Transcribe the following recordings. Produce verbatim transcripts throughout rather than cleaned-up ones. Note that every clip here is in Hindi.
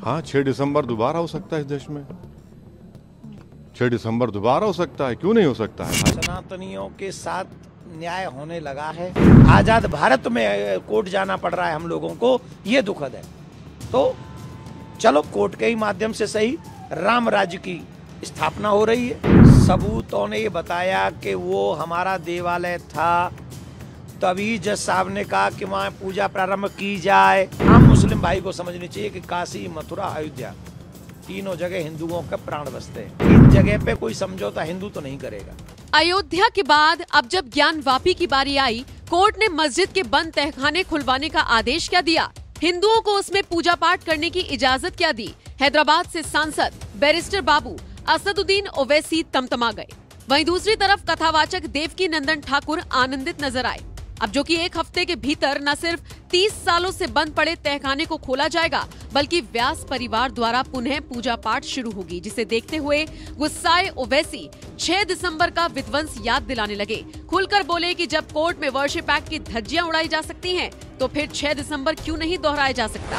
हाँ, छह दिसंबर दोबारा हो सकता है इस देश में। छह दिसंबर दोबारा हो सकता है, क्यों नहीं हो सकता है? सनातनियों के साथ न्याय होने लगा है। आजाद भारत में कोर्ट जाना पड़ रहा है हम लोगों को, ये दुखद है। तो चलो कोर्ट के ही माध्यम से सही राम राज्य की स्थापना हो रही है। सबूतों ने ये बताया कि वो हमारा देवालय था, तभी जज साहब ने कहा कि वहाँ पूजा प्रारंभ की जाए। हम मुस्लिम भाई को समझनी चाहिए कि काशी, मथुरा, अयोध्या तीनों जगह हिंदुओं के प्राण बसते हैं। इन जगह पे कोई समझौता हिंदू तो नहीं करेगा। अयोध्या के बाद अब जब ज्ञानवापी की बारी आई, कोर्ट ने मस्जिद के बंद तहखाने खुलवाने का आदेश क्या दिया? हिंदुओं को उसमें पूजा पाठ करने की इजाजत क्या दी? हैदराबाद से सांसद बैरिस्टर बाबू असदुद्दीन ओवैसी तमतमा गए। वहीं दूसरी तरफ कथावाचक देवकी नंदन ठाकुर आनंदित नजर आए। अब जो कि एक हफ्ते के भीतर न सिर्फ तीस सालों से बंद पड़े तहखाने को खोला जाएगा, बल्कि व्यास परिवार द्वारा पुनः पूजा पाठ शुरू होगी, जिसे देखते हुए गुस्साए ओवैसी छह दिसंबर का विध्वंस याद दिलाने लगे। खुलकर बोले कि जब कोर्ट में वर्शिप एक्ट की धज्जियां उड़ाई जा सकती हैं, तो फिर छह दिसंबर क्यों नहीं दोहराया जा सकता?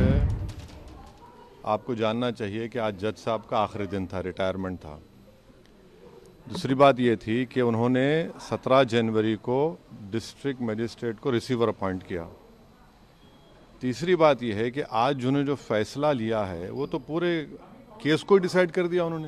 आपको जानना चाहिए कि आज जज साहब का आखिरी दिन था, रिटायरमेंट था। दूसरी बात ये थी कि उन्होंने सत्रह जनवरी को डिस्ट्रिक्ट मजिस्ट्रेट को रिसीवर अपॉइंट किया। तीसरी बात यह है कि आज जिन्होंने जो फैसला लिया है वो तो पूरे केस को डिसाइड कर दिया उन्होंने।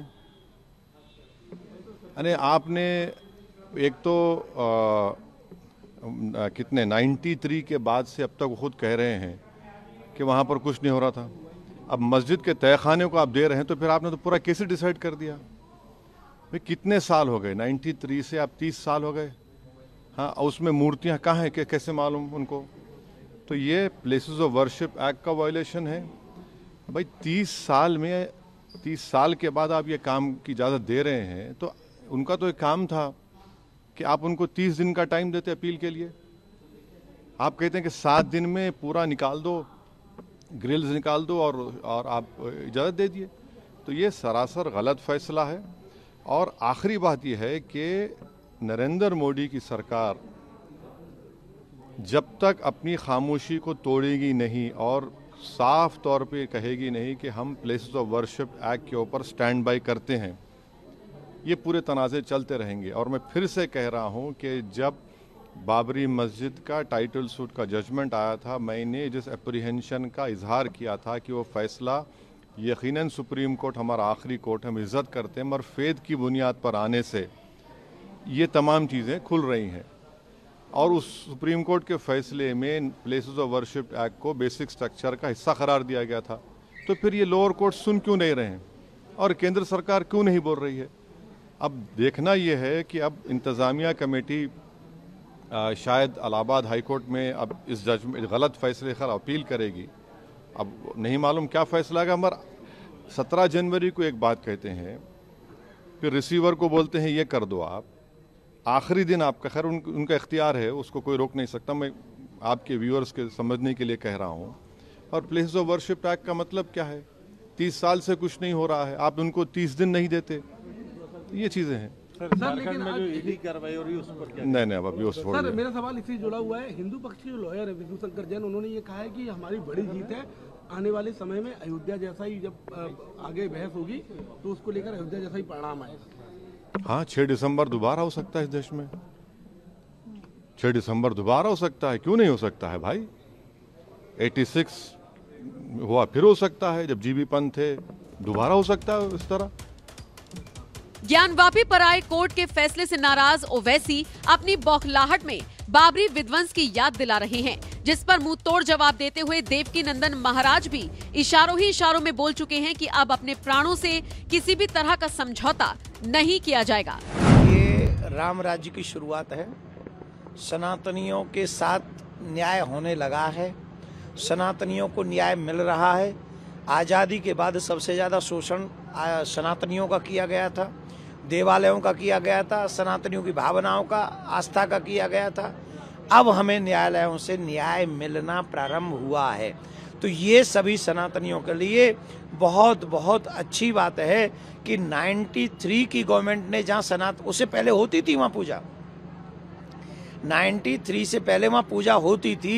अरे आपने एक तो आ, आ, कितने तिरानवे के बाद से अब तक वो खुद कह रहे हैं कि वहाँ पर कुछ नहीं हो रहा था। अब मस्जिद के तहखाने को आप दे रहे हैं, तो फिर आपने तो पूरा केस डिसाइड कर दिया। भाई कितने साल हो गए? तिरानवे से आप तीस साल हो गए। हाँ, उसमें मूर्तियाँ कहाँ हैं, कि कैसे मालूम उनको? तो ये प्लेसेस ऑफ वर्शिप एक्ट का वायलेशन है। भाई तीस साल में तीस साल के बाद आप ये काम की इजाज़त दे रहे हैं, तो उनका तो एक काम था कि आप उनको तीस दिन का टाइम देते अपील के लिए। आप कहते हैं कि सात दिन में पूरा निकाल दो, ग्रिल्स निकाल दो और और आप इजाज़त दे दिए। तो ये सरासर गलत फैसला है। और आखिरी बात यह है कि नरेंद्र मोदी की सरकार जब तक अपनी खामोशी को तोड़ेगी नहीं और साफ तौर पे कहेगी नहीं कि हम प्लेसेस ऑफ वर्शिप एक्ट के ऊपर स्टैंड बाय करते हैं, ये पूरे तनाज़े चलते रहेंगे। और मैं फिर से कह रहा हूं कि जब बाबरी मस्जिद का टाइटल सूट का जजमेंट आया था, मैंने जिस एप्रीहेंशन का इजहार किया था कि वो फैसला यकीनन सुप्रीम कोर्ट हमारा आखिरी कोर्ट, हम इज़्ज़त करते हैं, मगर फेद की बुनियाद पर आने से ये तमाम चीज़ें खुल रही हैं। और उस सुप्रीम कोर्ट के फैसले में प्लेसेस ऑफ वर्शिप एक्ट को बेसिक स्ट्रक्चर का हिस्सा करार दिया गया था। तो फिर ये लोअर कोर्ट सुन क्यों नहीं रहे हैं और केंद्र सरकार क्यों नहीं बोल रही है? अब देखना ये है कि अब इंतज़ामिया कमेटी आ, शायद इलाहाबाद हाई कोर्ट में अब इस जजमेंट गलत फैसले पर अपील करेगी। अब नहीं मालूम क्या फैसला आएगा। मगर सत्रह जनवरी को एक बात कहते हैं, फिर रिसीवर को बोलते हैं ये कर दो आप, आखिरी दिन आपका, खैर उन, उनका इख्तियार है, उसको कोई रोक नहीं सकता। मैं आपके व्यूअर्स के समझने के लिए कह रहा हूँ। और प्लेसेस ऑफ वर्शिप एक्ट का मतलब क्या है? तीस साल से कुछ नहीं हो रहा है, आप उनको तीस दिन नहीं देते, ये चीज़ें हैं। सर, लेकिन में जो ईडी कार्रवाई हो रही है उस पर क्या? नहीं नहीं, अब अभी उस सर, मेरा सवाल इससे जुड़ा हुआ है। हिंदू पक्ष के जो लॉयर है विष्णु शंकर जैन, उन्होंने ये कहा है कि हमारी बड़ी जीत है, आने वाले समय में अयोध्या जैसा ही जब आगे बहस होगी तो उसको लेकर अयोध्या जैसा ही परिणाम आएगा। हाँ, छह दिसंबर दोबारा हो सकता है इस देश में। छह दिसंबर दोबारा हो सकता है, क्यों नहीं हो सकता है भाई? छियासी हुआ, फिर हो सकता है जब जीबी पंत थे, दोबारा हो सकता है इस तरह। ज्ञानवापी पर आए कोर्ट के फैसले से नाराज ओवैसी अपनी बौखलाहट में बाबरी विध्वंस की याद दिला रहे हैं, जिस पर मुंह तोड़ जवाब देते हुए देवकी नंदन महाराज भी इशारों ही इशारों में बोल चुके हैं कि अब अपने प्राणों से किसी भी तरह का समझौता नहीं किया जाएगा। ये राम राज्य की शुरुआत है। सनातनियों के साथ न्याय होने लगा है, सनातनियों को न्याय मिल रहा है। आज़ादी के बाद सबसे ज्यादा शोषण सनातनियों का किया गया था, देवालयों का किया गया था, सनातनियों की भावनाओं का, आस्था का किया गया था। अब हमें न्यायालयों से न्याय मिलना प्रारंभ हुआ है। तो ये सभी सनातनियों के लिए बहुत बहुत अच्छी बात है कि तिरानवे की गवर्नमेंट ने, जहाँ सनात उससे पहले होती थी वहाँ पूजा, तिरानवे से पहले वहाँ पूजा होती थी,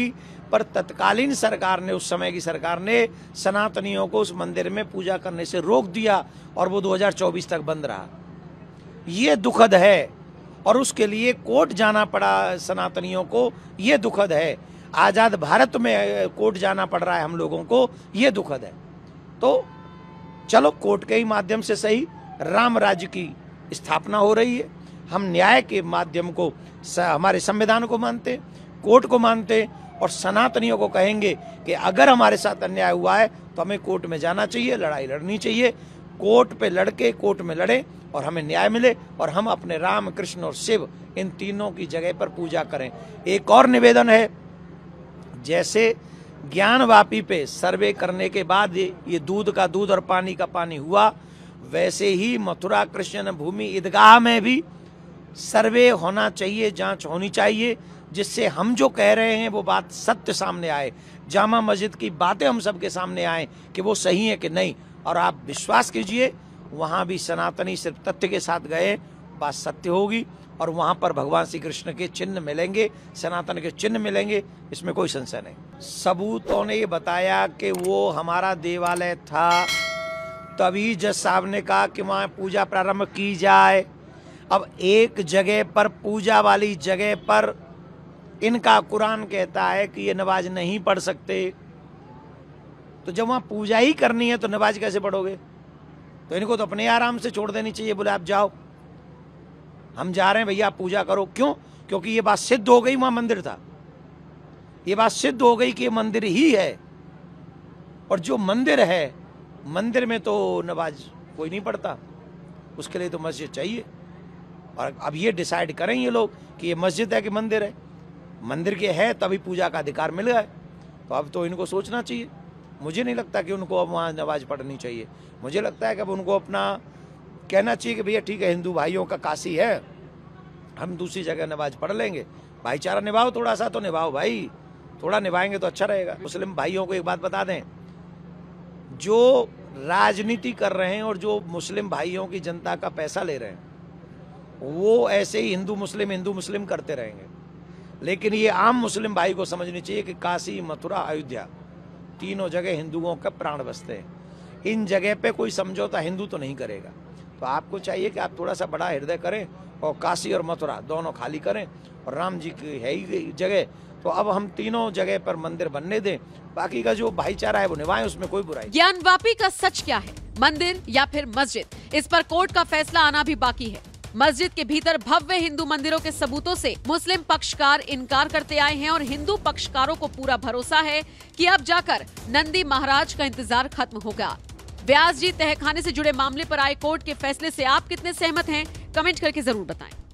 पर तत्कालीन सरकार ने, उस समय की सरकार ने सनातनियों को उस मंदिर में पूजा करने से रोक दिया और वो दो हज़ार चौबीस तक बंद रहा। ये दुखद है और उसके लिए कोर्ट जाना पड़ा सनातनियों को, ये दुखद है। आज़ाद भारत में कोर्ट जाना पड़ रहा है हम लोगों को, ये दुखद है। तो चलो कोर्ट के ही माध्यम से सही राम राज्य की स्थापना हो रही है। हम न्याय के माध्यम को, हमारे संविधान को मानते, कोर्ट को मानते और सनातनियों को कहेंगे कि अगर हमारे साथ अन्याय हुआ है तो हमें कोर्ट में जाना चाहिए, लड़ाई लड़नी चाहिए। कोर्ट पे लड़के कोर्ट में लड़े और हमें न्याय मिले और हम अपने राम, कृष्ण और शिव इन तीनों की जगह पर पूजा करें। एक और निवेदन है, जैसे ज्ञानवापी पे सर्वे करने के बाद ये दूध का दूध और पानी का पानी हुआ, वैसे ही मथुरा कृष्ण भूमि ईदगाह में भी सर्वे होना चाहिए, जांच होनी चाहिए, जिससे हम जो कह रहे हैं वो बात सत्य सामने आए, जामा मस्जिद की बातें हम सबके सामने आए कि वो सही है कि नहीं। और आप विश्वास कीजिए, वहाँ भी सनातनी सिर्फ तथ्य के साथ गए, बात सत्य होगी और वहाँ पर भगवान श्री कृष्ण के चिन्ह मिलेंगे, सनातन के चिन्ह मिलेंगे, इसमें कोई संशय नहीं। सबूतों ने ये बताया कि वो हमारा देवालय था, तभी जज साहब ने कहा कि वहाँ पूजा प्रारंभ की जाए। अब एक जगह पर, पूजा वाली जगह पर, इनका कुरान कहता है कि ये नमाज नहीं पढ़ सकते, तो जब वहाँ पूजा ही करनी है तो नमाज कैसे पढ़ोगे? तो इनको तो अपने आराम से छोड़ देनी चाहिए, बोले आप जाओ, हम जा रहे हैं भैया, आप पूजा करो। क्यों? क्योंकि ये बात सिद्ध हो गई, वहाँ मंदिर था, ये बात सिद्ध हो गई कि ये मंदिर ही है। और जो मंदिर है, मंदिर में तो नमाज कोई नहीं पढ़ता, उसके लिए तो मस्जिद चाहिए। और अब ये डिसाइड करें ये लोग कि ये मस्जिद है कि मंदिर है। मंदिर के है तभी पूजा का अधिकार मिल गया है, तो अब तो इनको सोचना चाहिए। मुझे नहीं लगता कि उनको अब वहाँ नमाज पढ़नी चाहिए। मुझे लगता है कि अब उनको अपना कहना चाहिए कि भैया ठीक है, हिंदू भाइयों का काशी है, हम दूसरी जगह नमाज पढ़ लेंगे। भाईचारा निभाओ, थोड़ा सा तो निभाओ भाई, थोड़ा निभाएंगे तो अच्छा रहेगा। मुस्लिम भाइयों को एक बात बता दें, जो राजनीति कर रहे हैं और जो मुस्लिम भाइयों की जनता का पैसा ले रहे हैं, वो ऐसे ही हिंदू मुस्लिम हिंदू मुस्लिम करते रहेंगे। लेकिन ये आम मुस्लिम भाई को समझनी चाहिए कि काशी, मथुरा, अयोध्या तीनों जगह हिंदुओं का प्राण बसते हैं। इन जगह पे कोई समझौता हिंदू तो नहीं करेगा। तो आपको चाहिए कि आप थोड़ा सा बड़ा हृदय करें और काशी और मथुरा दोनों खाली करें, और राम जी की है ही जगह, तो अब हम तीनों जगह पर मंदिर बनने दें, बाकी का जो भाईचारा है वो निभाएं, उसमें कोई बुराई। ज्ञानवापी का सच क्या है, मंदिर या फिर मस्जिद? इस पर कोर्ट का फैसला आना भी बाकी है। मस्जिद के भीतर भव्य हिंदू मंदिरों के सबूतों से मुस्लिम पक्षकार इनकार करते आए हैं और हिंदू पक्षकारों को पूरा भरोसा है कि अब जाकर नंदी महाराज का इंतजार खत्म होगा। व्यास जी तहखाने से जुड़े मामले पर आए कोर्ट के फैसले से आप कितने सहमत हैं? कमेंट करके जरूर बताएं।